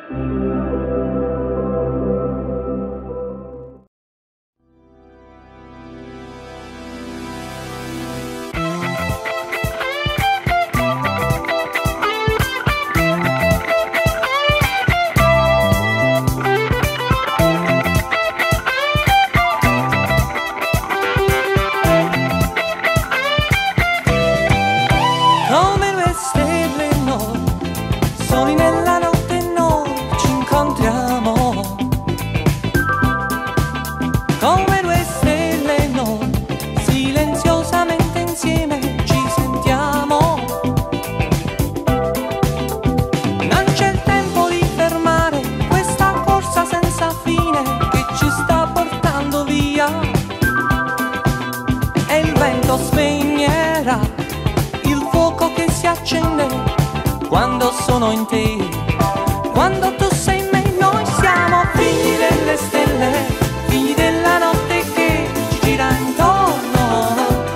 Quando sono in te, quando tu sei in me, noi siamo figli delle stelle, figli della notte che ci gira intorno.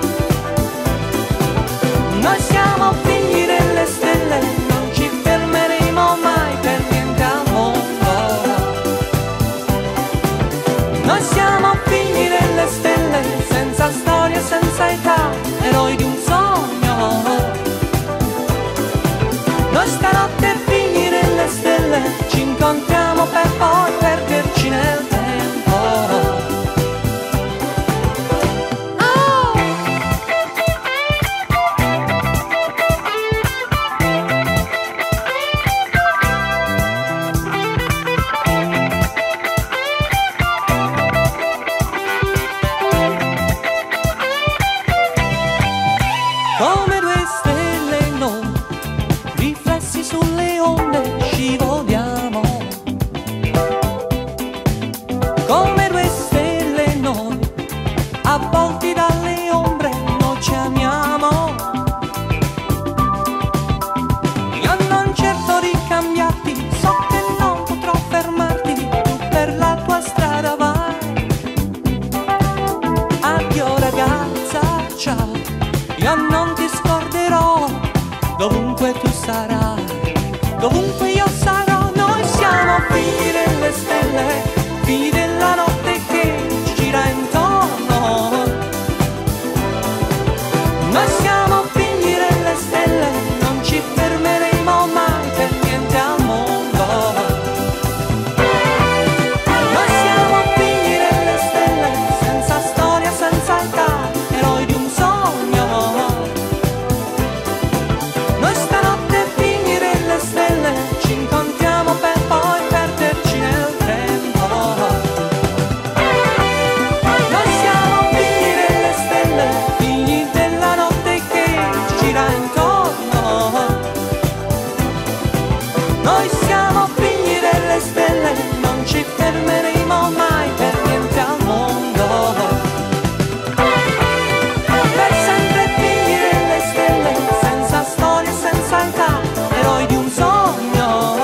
Noi siamo figli delle stelle, non ci fermeremo mai per niente al mondo. Noi siamo figli delle stelle, senza storia, senza età, eroi di un sogno. Noi stanotte figli delle stelle ci incontriamo per poi perderci nel tempo. Oh! Come due stelle noi, riflessi sulle onde scivoliamo. Come due stelle noi, avvolti dalle ombre noi ci amiamo. Io non cerco di cambiarti, so che non potrò fermarti, tu per la tua strada vai. Addio ragazza, ciao, io non ti scorderò, dovunque tu sarai, dovunque io sarò. Noi siamo figli delle stelle, figli della notte che ci gira intorno. Noi siamo figli delle stelle, non ci fermeremo mai per niente al mondo. Noi siamo figli delle stelle, senza storia, senza età, eroi di un sogno. Noi stanotte figli delle stelle ci incontriamo per poi perderci nel tempo. Noi siamo figli delle stelle, figli della notte che ci gira intorno. Noi siamo figli delle stelle, non ci fermeremo mai per niente al mondo. Per sempre figli delle stelle, senza storia, senza età, eroi di un sogno.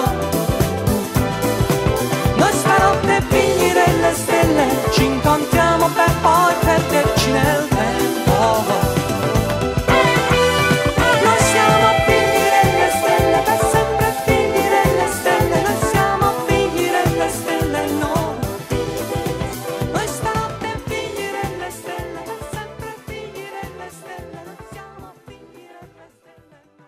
Noi stanotte figli delle stelle ci incontriamo per poi perderci nel tempo. Noi siamo figli delle stelle, per sempre figli delle stelle. Noi siamo figli delle stelle, no. Noi stanotte figli delle stelle, per sempre figli delle stelle. Noi siamo figli delle stelle, no.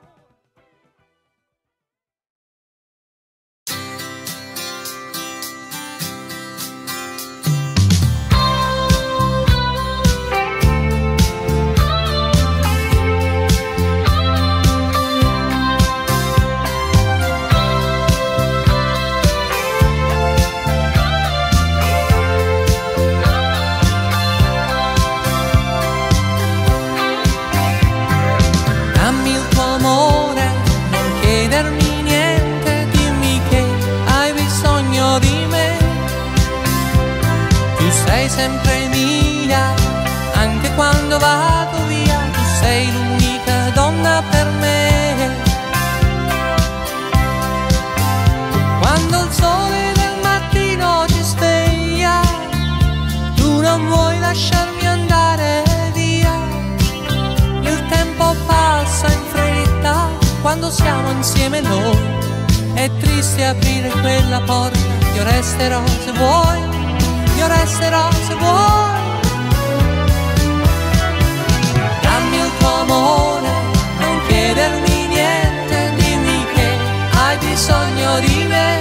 Dammi il tuo amore, non chiedermi niente, dimmi che hai bisogno di me. Tu sei sempre mia, anche quando vado via, tu sei l'unica donna per me. Quando il sole del mattino ci sveglia, tu non vuoi lasciarmi andare via. Il tempo passa in fretta quando siamo insieme noi, è triste aprire quella porta. Io resterò se vuoi, io resterò se vuoi. Dammi il tuo amore, non chiedermi niente, dimmi che hai bisogno di me.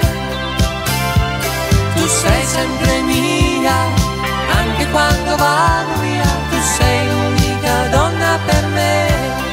Tu sei sempre mia, anche quando vado via, tu sei l'unica donna per me.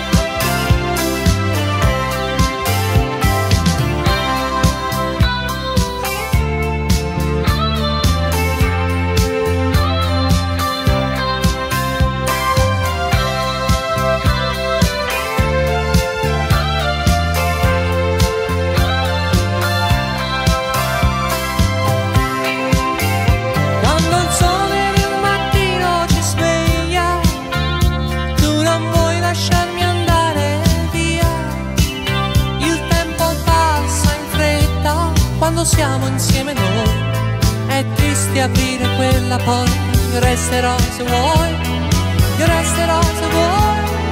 Quando siamo insieme noi è triste aprire quella porta. Io resterò se vuoi, io resterò se vuoi.